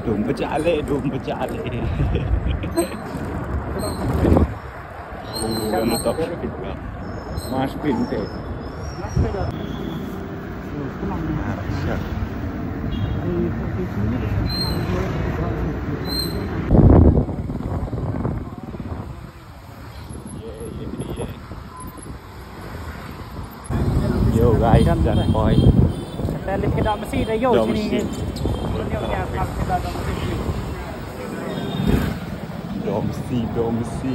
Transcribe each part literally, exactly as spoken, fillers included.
Dum berjale, dum berjale. Oh, gonna top speed ka. Mas pinte. Arsa. Yo guys, dan boy. Kita lihat ke dalam mesin dah yo sini. Domsi, domsi.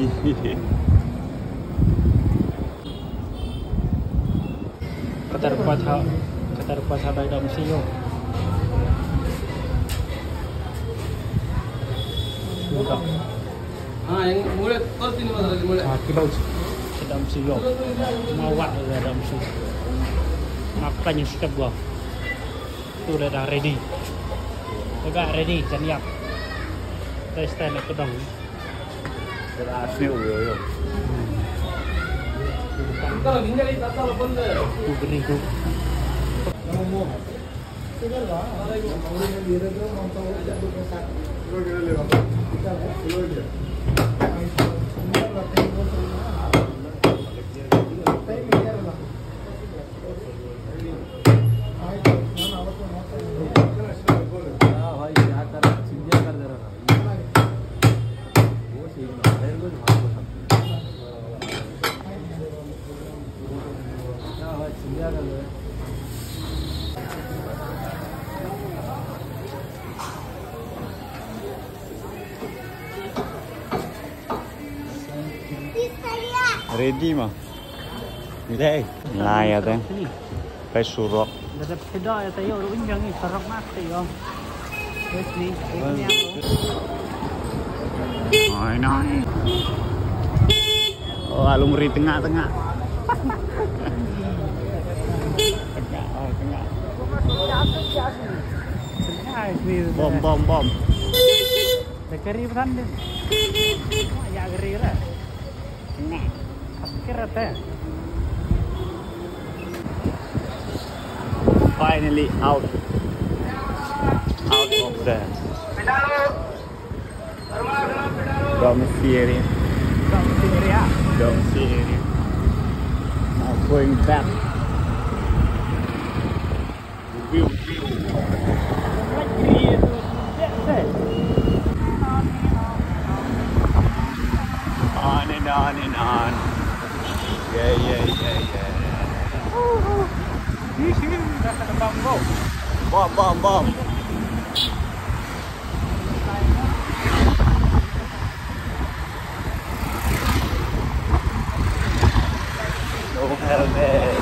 Kata rupa cah, kata rupa cah dah domsi yo. Sudah. Ah, yang mulai terus ini mana lagi mulai? Ah, kilo domsi yo. Mawat dah domsi. Makan yang sedap gua. Tu dah dah ready. Dah ready, jangan yap. Kita stand up dong. Berhasil yo yo. Kalau tinggal di atas lo pun deh. Tu beri tu. Kamu. Sudah lah. Ada yang mau ni dia tu mau tahu ada tu pesan. Lo kira lewat. Kita lo dia. Ready mah. Ni dah. Lai ada. Pai surok. Dah pedah ya tayo ro injang ni sarap mat tayo. Wes ni, ini Ai nai. Oh, alumri tengah-tengah. Tengah, oh tengah. Bom, bom, bom. Sekeri pesan dia. Ya geri lah. Tengah. Kira teh. Finally out. Out of the domicile area. Domicile area. Domicile area. Now going back. View, view. On and on and on. Yeah, yeah, yeah, yeah. Bom, bom, bom. No helmet.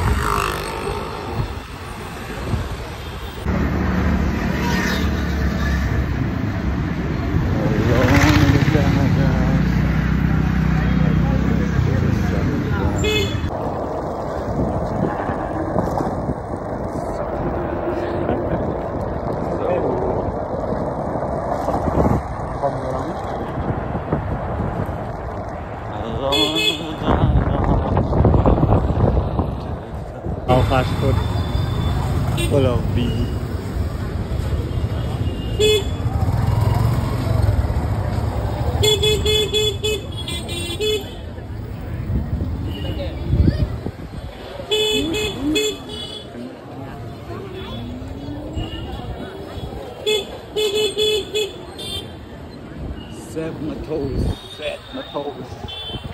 Our fast food. Full of bees. Set my toes, set my toes.